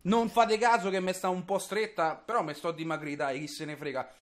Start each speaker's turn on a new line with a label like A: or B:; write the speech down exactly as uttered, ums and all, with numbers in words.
A: Non fate caso che mi sta un po' stretta, però mi sto dimagrita, chi se ne frega.